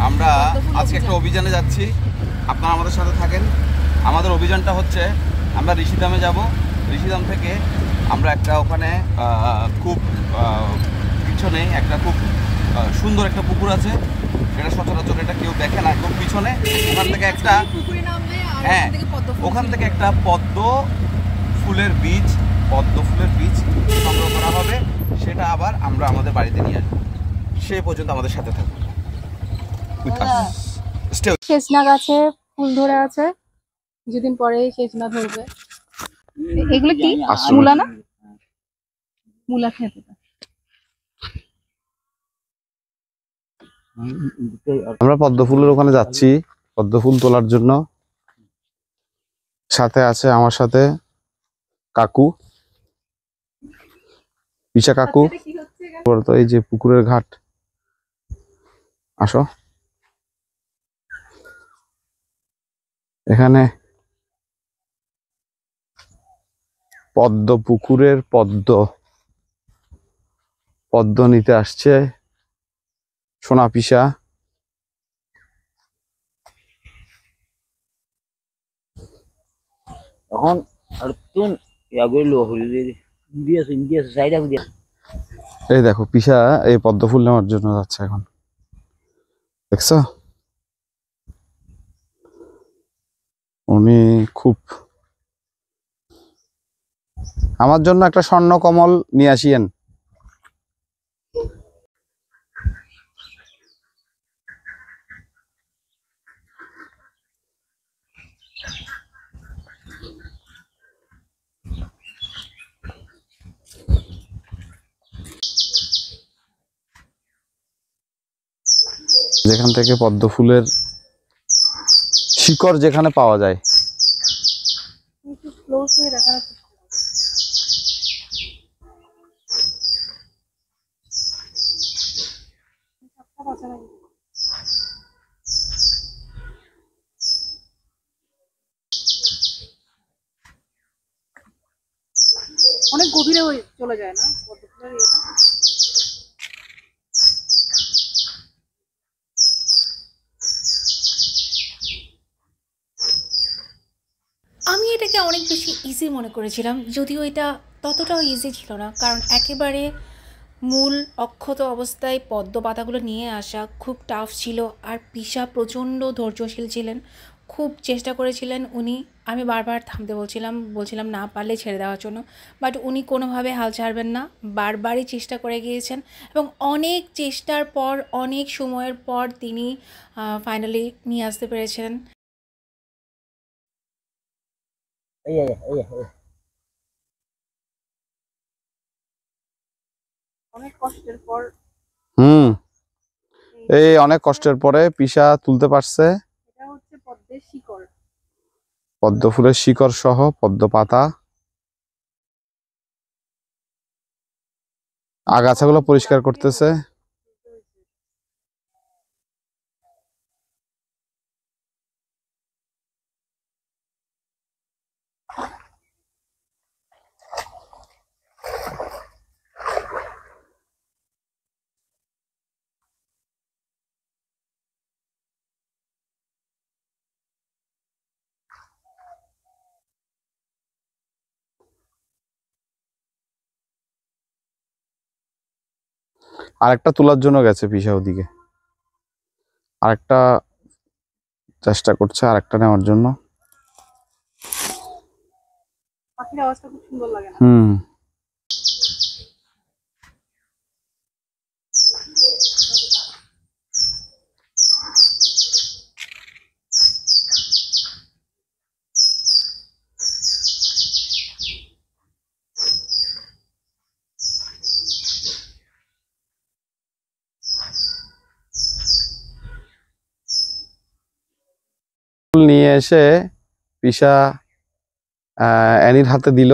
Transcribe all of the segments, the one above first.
আমরা আজকে একটা অভিযানে যাচ্ছি, আপনারা আমাদের সাথে থাকেন। আমাদের অভিযানটা হচ্ছে আমরা ঋষিধামে যাব। ঋষিধাম থেকে আমরা একটা ওখানে খুব পিছনে একটা খুব সুন্দর একটা পুকুর আছে, এটা সচরাচর এটা কেউ দেখে না, খুব পিছনে। ওখান থেকে একটা হ্যাঁ ওখান থেকে একটা পদ্ম ফুলের বীজ সংগ্রহ করা হবে, সেটা আবার আমরা আমাদের বাড়িতে নিয়ে আসবো। সে পর্যন্ত আমাদের সাথে থাকুন। শেষনা গাছে ফুল ধরে আছে, কিছুদিন পরেই শেষনা ধরবে। এগুলো কি মূলা? না মূলা খেতে আমরা পদ্ম ফুলের ওখানে যাচ্ছি পদ্ম ফুল তোলার জন্য। সাথে আছে আমার সাথে কাকু, পিসা কাকু। তো এই যে পুকুরের ঘাট, আসো। এখানে পদ্ম পুকুরের পদ্ম নিতে আসছে সোনা পিসা। এখন এই দেখো পিসা এই পদ্ম ফুল নেওয়ার জন্য যাচ্ছে এখন, দেখছো? উনি খুব আমার জন্য একটা স্বর্ণ কমল নিয়ে আসিয়েন। যেখান থেকে পদ্ম ফুলের শিকড় যেখানে পাওয়া যায়। অনেক গভীরে চলে যায় না পদ্ম ফুলের ইয়েটা? আমি এটাকে অনেক বেশি ইজি মনে করেছিলাম, যদিও এটা ততটাও ইজি ছিল না, কারণ একেবারে মূল অক্ষত অবস্থায় পদ্ম পাতাগুলো নিয়ে আসা খুব টাফ ছিল। আর পিসা প্রচণ্ড ধৈর্যশীল ছিলেন, খুব চেষ্টা করেছিলেন উনি। আমি বারবার থামতে বলছিলাম না পারলে ছেড়ে দেওয়ার জন্য, বাট উনি কোনোভাবে হাল ছাড়বেন না, বারবারই চেষ্টা করে গিয়েছেন। এবং অনেক চেষ্টার পর, অনেক সময়ের পর তিনি ফাইনালি নিয়ে আসতে পেরেছেন। অনেক কষ্টের পর এই অনেক কষ্টের পরে পিসা তুলতে পারছে। এটা হচ্ছে পদ্মের শিকড়, পদ্ম ফুলের শিকড় সহ পদ্ম পাতা। আগাছাগুলো পরিষ্কার করতেছে। আরেকটা তোলার জন্য গেছে পিসা ওদিকে, আরেকটা চেষ্টা করছে আরেকটা নেওয়ার জন্য। পাখির আওয়াজটা খুব সুন্দর লাগে না? নিয়ে এসে পিসা অ্যানির হাতে দিল,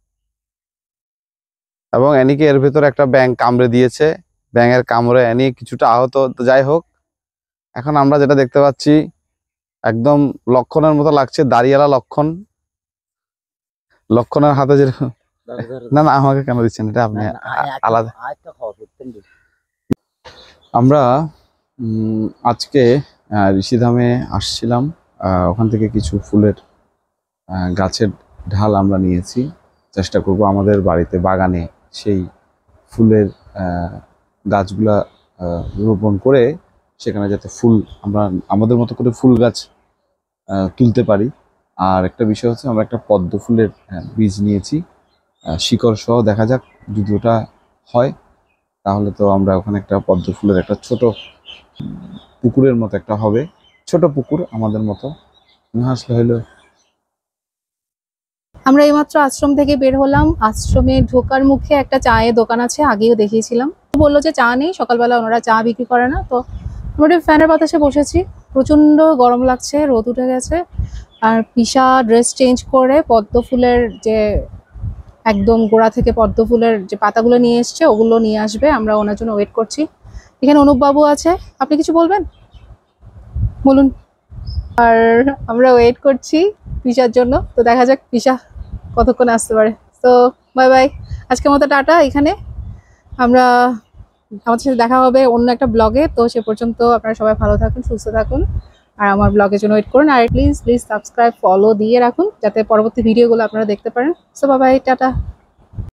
এবং অ্যানিকে এর ভেতর একটা ব্যাঙ কামড়ে দিয়েছে। ব্যাঙের কামড়ে অ্যানি কিছুটা আহত। যাই হোক, এখন আমরা যেটা দেখতে পাচ্ছি একদম লক্ষণের মতো লাগছে, দাড়িওয়ালা লক্ষণের হাতে যেরকম। না না, আমাকে কেন দিচ্ছেন এটা? আপনি আলাদা। আমরা আজকে ঋষিধামে আসছিলাম, ওখান থেকে কিছু ফুলের গাছের ঢাল আমরা নিয়েছি। চেষ্টা করব আমাদের বাড়িতে বাগানে সেই ফুলের গাছগুলা রোপণ করে সেখানে যাতে ফুল আমরা আমাদের মতো করে ফুল গাছ তুলতে পারি। আর একটা বিষয় হচ্ছে আমরা একটা পদ্ম ফুলের বীজ নিয়েছি, শিকড় সহ। দেখা যাক যদি ওটা হয় তাহলে তো আমরা ওখানে একটা পদ্ম ফুলের একটা ছোট পুকুরের মতো একটা হবে, ছোট পুকুর আমাদের মতো আসলে হইলো। আমরা এইমাত্র আশ্রম থেকে বের হলাম। আশ্রমে ঢোকার মুখে একটা চায়ের দোকান আছে, আগেও দেখিয়েছিলাম। বললো যে চা নেই, সকালবেলা ওনারা চা বিক্রি করে না। তো আমরা ফ্যানের বাতাসে বসেছি, প্রচন্ড গরম লাগছে, রোদ উঠে গেছে। আর পিসা ড্রেস চেঞ্জ করে পদ্ম ফুলের যে একদম গোড়া থেকে পদ্ম ফুলের যে পাতাগুলো নিয়ে এসছে ওগুলো নিয়ে আসবে, আমরা ওনার জন্য ওয়েট করছি। এখানে অনুপবাবু আছে, আপনি কিছু বলবেন? বলুন। আর আমরা ওয়েট করছি পিসার জন্য। তো দেখা যাক পিসা কতক্ষণ আসতে পারে। তো বাই বাই, আজকের মতো টাটা। এখানে আমরা আমাদের সাথে দেখা হবে অন্য একটা ব্লগে। তো সে পর্যন্ত আপনারা সবাই ভালো থাকুন, সুস্থ থাকুন, আর আমার ব্লগের জন্য ওয়েট করুন। আর প্লিজ সাবস্ক্রাইব, ফলো দিয়ে রাখুন যাতে পরবর্তী ভিডিওগুলো আপনারা দেখতে পারেন। So bye bye, tata.